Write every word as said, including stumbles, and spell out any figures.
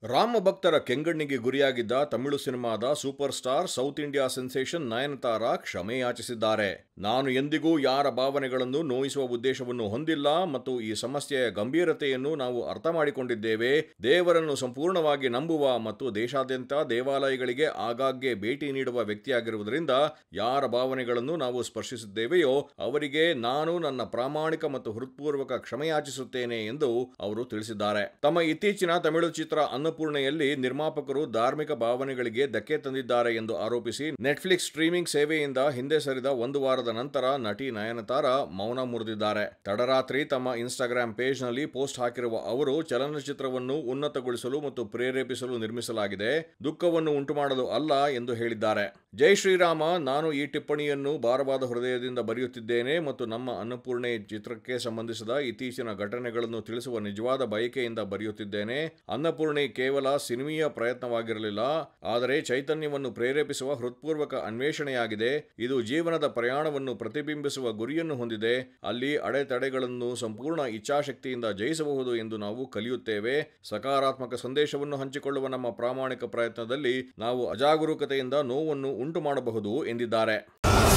ರಾಮ ಭಕ್ತರ ಕೆಂಗಣ್ಣಿಗೆ ಗುರಿಯಾಗಿದ್ದ ತಮಿಳು ಸಿನಿಮಾದ super star south India sensation Nayanthara ಕ್ಷಮೆ ಯಾಚಿಸಿದ್ದಾರೆ. ನಾನು ಎಂದಿಗೂ ಯಾರ ಭಾವನೆಗಳನ್ನು ನೋಯಿಸುವ ಉದ್ದೇಶವನ್ನು ಹೊಂದಿಲ್ಲ ಮತ್ತು ಈ ಸಮಸ್ಯೆಯ ಗಂಭೀರತೆಯನ್ನು ನಾವು ಅರ್ಥ ಮಾಡಿಕೊಂಡಿದ್ದೇವೆ. ದೇವರನ್ನು ಸಂಪೂರ್ಣವಾಗಿ ನಂಬುವ ಮತ್ತು ದೇಶಾದ್ಯಂತ ದೇವಾಲಯಗಳಿಗೆ ಆಗಾಗ್ಗೆ ಭೇಟಿ ನೀಡುವ ವ್ಯಕ್ತಿಯಾಗಿರುವುದರಿಂದ ಯಾರ ಭಾವನೆಗಳನ್ನು ನಾವು ಸ್ಪರ್ಶಿಸಿದ್ದೇವೆಯೋ ಅವರಿಗೆ ನಾನು ನನ್ನ ಪ್ರಾಮಾಣಿಕ ಮತ್ತು ಹೃತ್ಪೂರ್ವಕ ಕ್ಷಮೆಯಾಚಿಸುತ್ತೇನೆ ಎಂದು ಅವರು ತಿಳಿಸಿದ್ದಾರೆ. ತಮ್ಮ ಇತ್ತೀಚಿನ ತಮಿಳು ಚಿತ್ರ ಅನ್ನಪೂರ್ಣೆಯಲ್ಲಿ ನಿರ್ಮಾಪಕರು ಧಾರ್ಮಿಕ ಭಾವನೆಗಳಿಗೆ ಧಕ್ಕೆ ತಂದಿದ್ದಾರೆ ಎಂದು ಆರೋಪಿಸಿ ನೆಟ್ಫ್ಲಿಕ್ಸ್ ಸ್ಟ್ರೀಮಿಂಗ್ ಸೇವೆಯಿಂದ ಹಿಂದೆ ಸರಿದ ಒಂದು ವಾರದ ನಂತರ ನಟಿ ನಯನತಾರಾ ಮೌನ ಮುರಿದಿದ್ದಾರೆ. ತಡರಾತ್ರಿ ತಮ್ಮ ಇನ್ಸ್ಟಾಗ್ರಾಂ ಪೇಜ್ನಲ್ಲಿ ಪೋಸ್ಟ್ ಹಾಕಿರುವ ಅವರು, ಚಲನಚಿತ್ರವನ್ನು ಉನ್ನತಗೊಳಿಸಲು ಮತ್ತು ಪ್ರೇರೇಪಿಸಲು ನಿರ್ಮಿಸಲಾಗಿದೆ, ದುಃಖವನ್ನು ಉಂಟುಮಾಡಲು ಅಲ್ಲ ಎಂದು ಹೇಳಿದ್ದಾರೆ. ಜೈ ಶ್ರೀರಾಮ. ನಾನು ಈ ಟಿಪ್ಪಣಿಯನ್ನು ಭಾರವಾದ ಹೃದಯದಿಂದ ಬರೆಯುತ್ತಿದ್ದೇನೆ ಮತ್ತು ನಮ್ಮ ಅನ್ನಪೂರ್ಣೆ ಚಿತ್ರಕ್ಕೆ ಸಂಬಂಧಿಸಿದ ಇತ್ತೀಚಿನ ಘಟನೆಗಳನ್ನು ತಿಳಿಸುವ ನಿಜವಾದ ಬಯಕೆಯಿಂದ ಬರೆಯುತ್ತಿದ್ದೇನೆ. ಅನ್ನಪೂರ್ಣೆ ಕೇವಲ ಸಿನಿಮೀಯ ಪ್ರಯತ್ನವಾಗಿರಲಿಲ್ಲ, ಆದರೆ ಚೈತನ್ಯವನ್ನು ಪ್ರೇರೇಪಿಸುವ ಹೃತ್ಪೂರ್ವಕ ಅನ್ವೇಷಣೆಯಾಗಿದೆ. ಇದು ಜೀವನದ ಪ್ರಯಾಣವನ್ನು ಪ್ರತಿಬಿಂಬಿಸುವ ಗುರಿಯನ್ನು ಹೊಂದಿದೆ, ಅಲ್ಲಿ ಅಡೆತಡೆಗಳನ್ನು ಸಂಪೂರ್ಣ ಇಚ್ಛಾಶಕ್ತಿಯಿಂದ ಜಯಿಸಬಹುದು ಎಂದು ನಾವು ಕಲಿಯುತ್ತೇವೆ. ಸಕಾರಾತ್ಮಕ ಸಂದೇಶವನ್ನು ಹಂಚಿಕೊಳ್ಳುವ ನಮ್ಮ ಪ್ರಾಮಾಣಿಕ ಪ್ರಯತ್ನದಲ್ಲಿ ನಾವು ಅಜಾಗರೂಕತೆಯಿಂದ ನೋವನ್ನು ಉಂಟು ಮಾಡಬಹುದು ಎಂದಿದ್ದಾರೆ.